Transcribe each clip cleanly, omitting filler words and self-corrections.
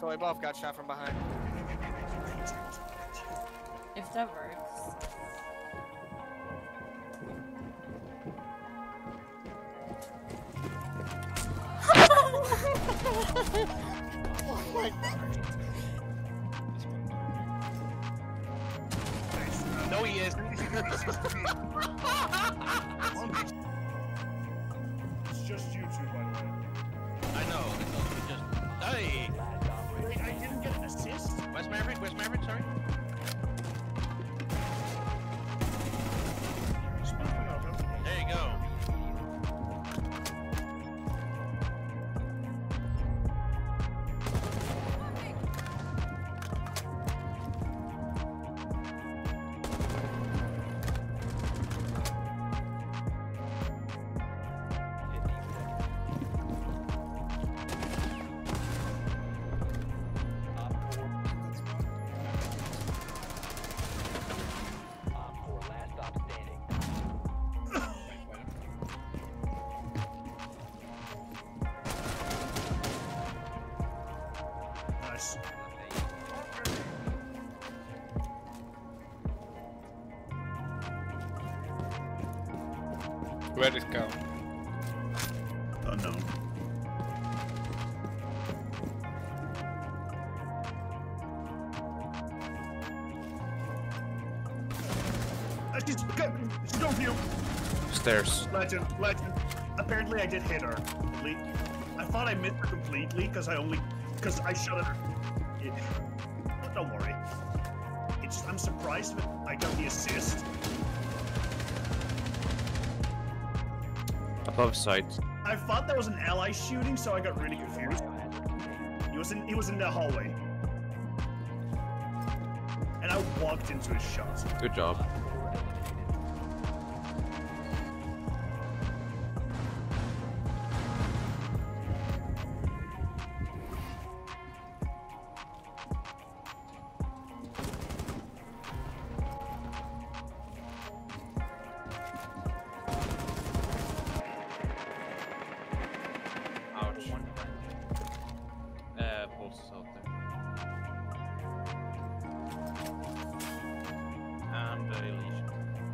So we both got shot from behind. If that works. Oh my god. No, he isn't. It's just you two, by the way. I know. It's just. Hey! Wait, I didn't get an assist? Where's Maverick? Where's Maverick? Sorry. There you go. Nice. Where is Cal? Unknown. She's going for you. Stairs. Legend. Apparently I did hit her. I thought I missed her completely because I shot at her. But don't worry. I'm surprised that I got the assist. Above sight. I thought that was an ally shooting, so I got really confused. He was in the hallway. And I walked into his shot. Good job. Pulse out there. And Legion.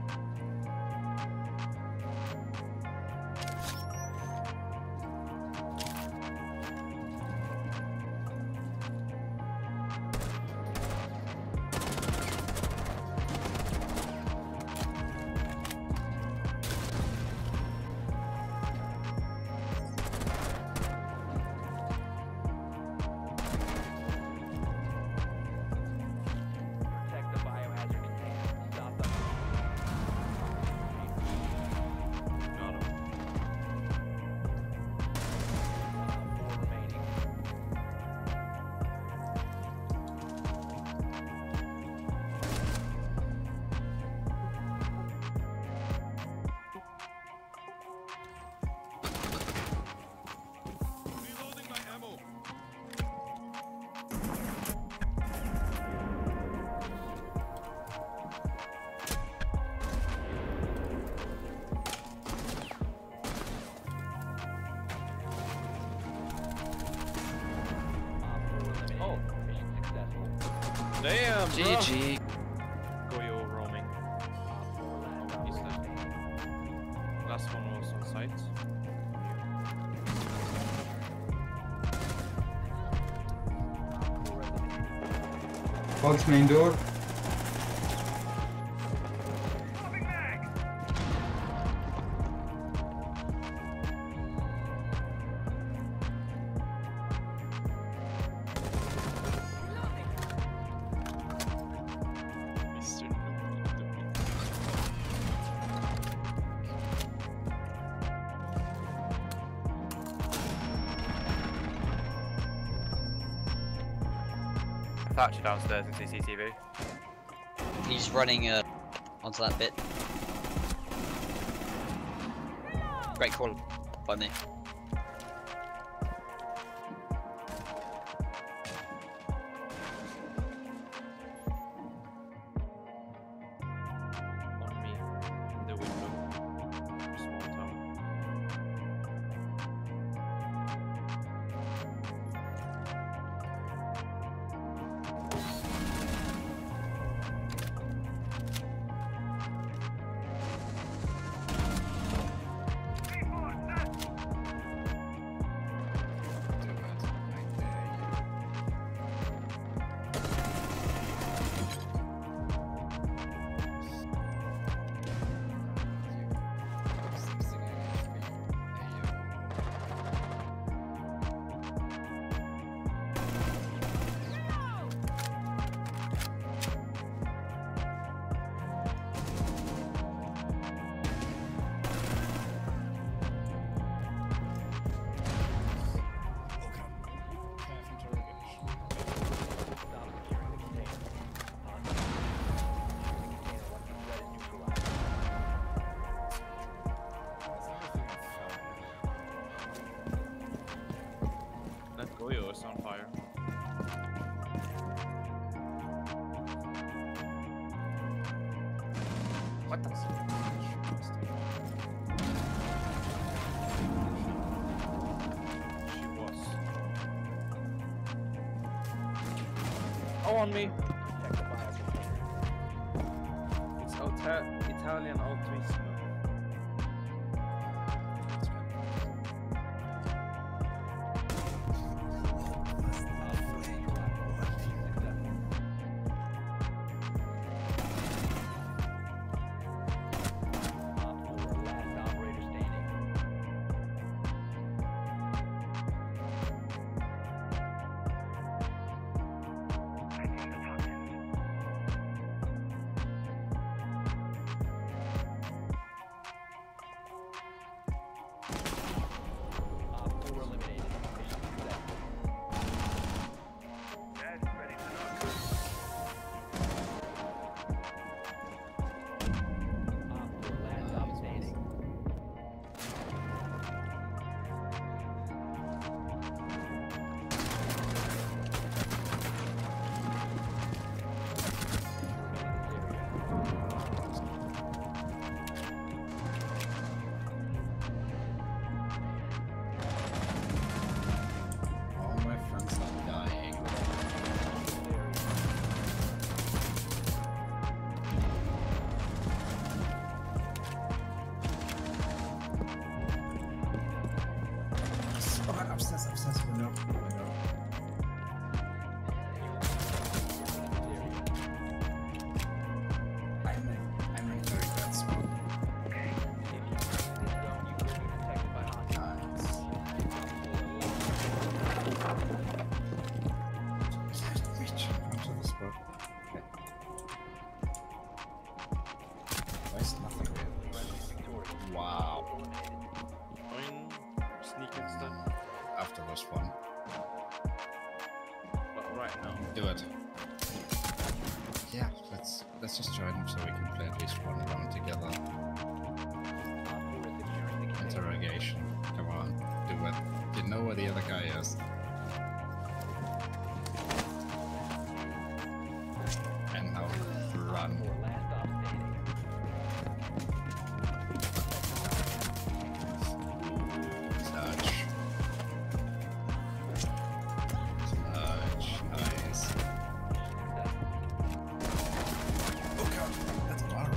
Damn, GG. Go you roaming. He's left. Last one was on site. Box main door. Thatcher downstairs in CCTV. He's running onto that bit. Great call by me. On me. In the window. Small tower. just on fire. What the? She was. Oh, on me! It's Italian altruism. All my friends are dying. Oh god, upstairs, window. I'm in very bad spot. Reach onto the spot. Okay. There's nothing really. Wow. Going sneak instead. After this one. But right now. Do it. Yeah, let's just join them so we can play at least one round together. Interrogation. Come on, do it. You know where the other guy is. And now run. Touch. Nice. Oh god, that's far.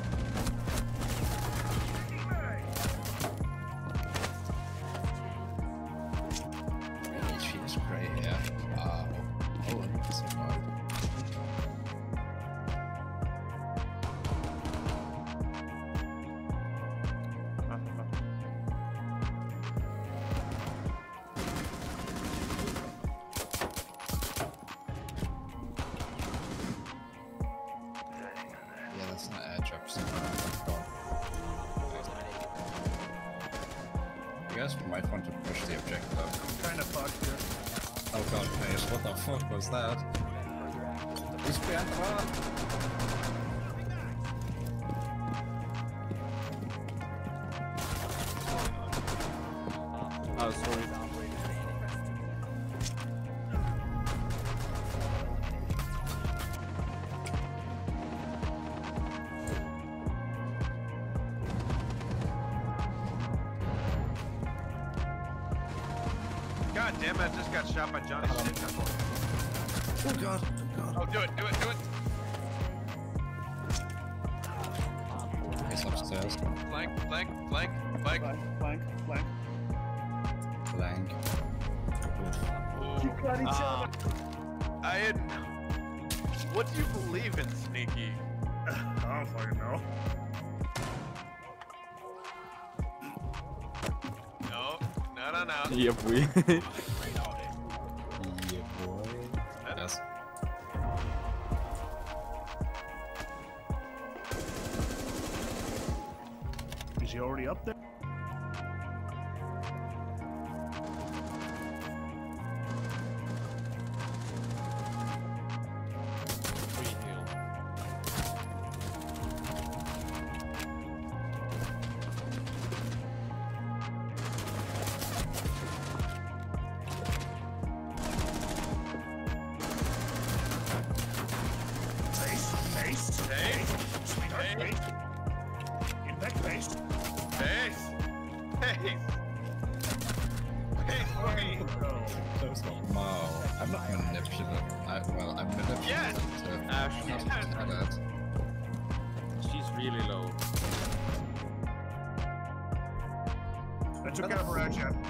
She is gray hair. Wow. Oh, that's so hard. Yeah, that's not air drops. You guys might want to push the objective. Kinda fucked here. Oh god, Mace, what the fuck was that? He's behind the wall. Oh, sorry. God damn it, I just got shot by Johnny Shit. Oh god, oh god. Oh, do it. He's upstairs. Flank. Flank. Blank. You got each other. I had... What do you believe in, Sneaky? I don't fucking know. No. Yeah, boy. Yeah, boy. Yes. Is he already up there? Free heal. Peace for me. So it's not Mao. I'm not manipulative. Well, I'm manipulative Yes! to Ash, not to that. she's really low. I took care of her out yet.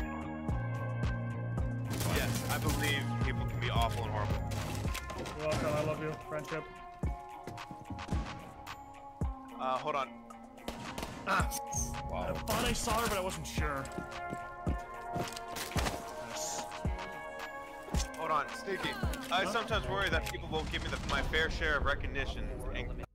Yes, I believe people can be awful and horrible. You're welcome, I love you. Friendship. Hold on. Ah! I Wow. thought I saw her, but I wasn't sure. Yes. Hold on, Sneaky. I sometimes worry that people won't give me my fair share of recognition and